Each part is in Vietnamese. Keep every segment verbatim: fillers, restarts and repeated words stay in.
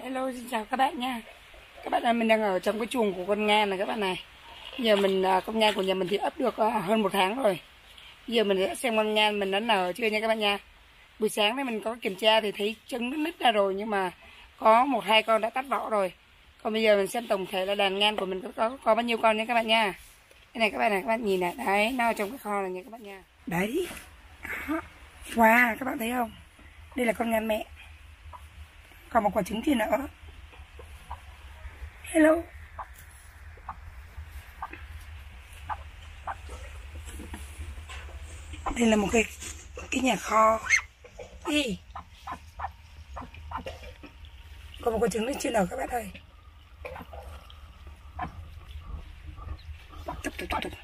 Hello, xin chào các bạn nha. Các bạn ơi, mình đang ở trong cái chuồng của con ngan này các bạn này. Giờ mình con ngan của nhà mình thì ấp được hơn một tháng rồi. Giờ mình sẽ xem con ngan mình đã nở chưa nha các bạn nha. Buổi sáng này mình có kiểm tra thì thấy trứng nó nứt ra rồi, nhưng mà có một hai con đã tắt vỏ rồi. Còn bây giờ mình xem tổng thể là đàn ngan của mình có có, có bao nhiêu con nha các bạn nha. Cái này các bạn này, các bạn nhìn này, đấy, nó ở trong cái kho này nha các bạn nha. Đấy. Wow, các bạn thấy không? Đây là con ngan mẹ. Còn một quả trứng thì nữa. Hello. Đây là một cái cái nhà kho. Đi. Còn một quả trứng nữa chưa nở các bạn ơi. Tục, tục, tục, tục.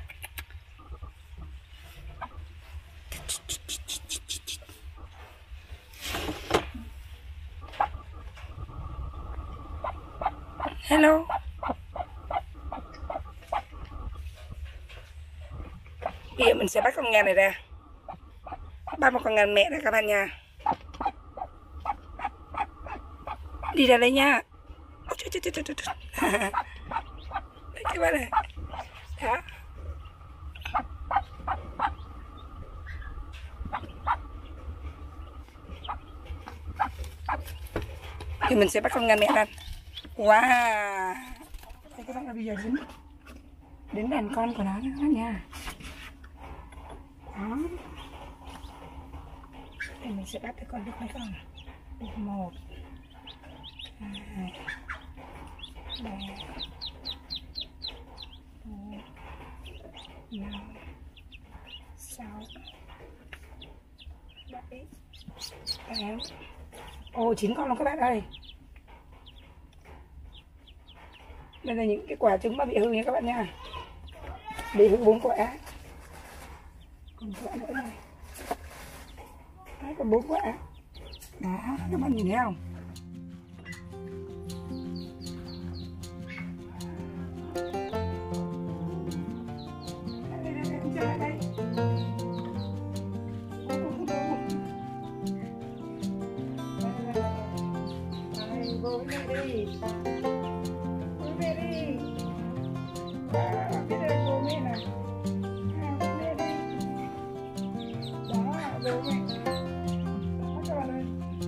Hello. Bây giờ mình sẽ bắt con ngan này ra. Bắt một con ngan mẹ ra các bạn nha. Đi ra đây nha. Đấy các bạn này. Đó. Thì mình sẽ bắt con ngan mẹ ra. Wow. Đây các bạn ơi, bây giờ đến đến đàn con của nó nữa nha. Đó. Thì mình sẽ bắt được con được mấy con. Được một, hai, ba, bốn, năm, sáu, bảy, tám. Ồ, chín con luôn các bạn ơi. Đây là những cái quả trứng mà bị hư nha các bạn nha. Bị hư bốn quả. Còn quả nữa này. Đấy, còn bốn quả. Đó, các bạn nhìn thấy không? Đây, đây, đây, đây, đây, đây. Đây, vô với mẹ đi. Vô với mẹ đi. Đó, biết đây vô mẹ này. À, vô mẹ đi. Đó, vô mẹ. Đó, các bạn ơi.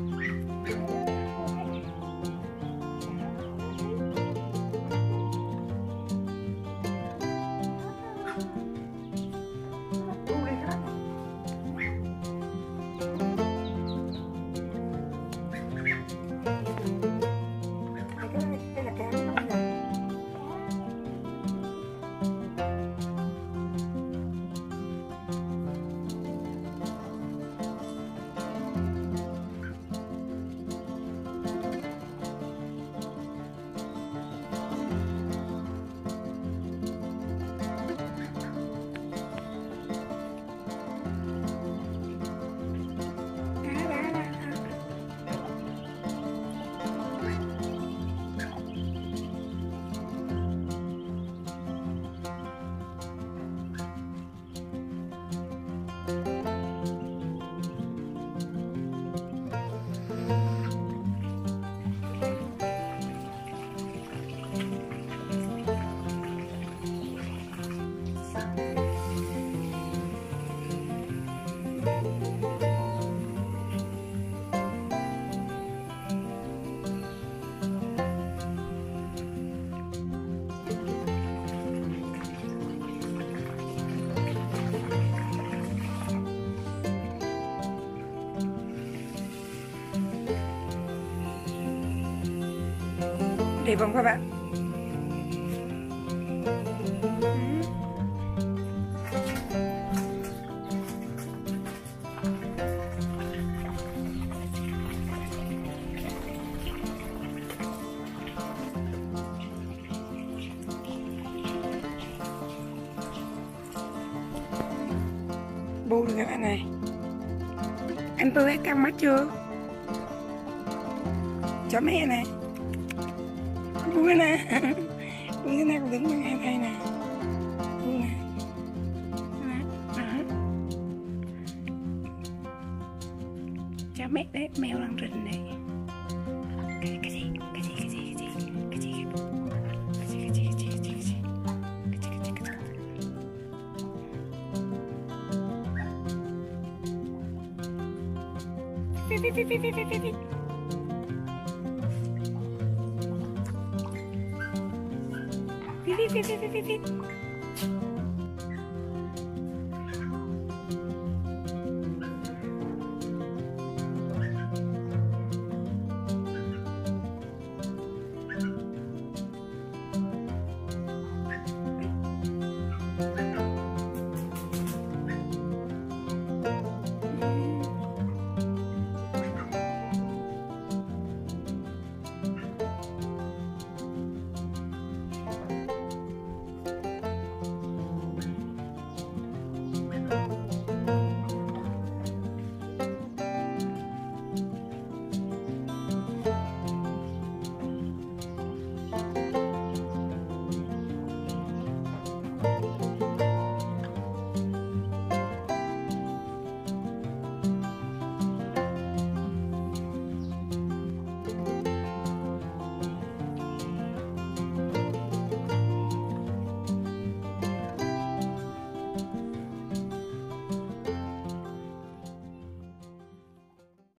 Để vòng các bạn. Bu được các bạn này. Anh Pư hết căng mắt chưa? Chó mẹ này. Bu cái này. Bu cái này cũng đứng bằng hai tay này. Bu này. Chó mẹ đấy, mèo đang rình này. Cái, cái gì? vít vít vít vít vít vít vít. Vít vít vít vít vít vít.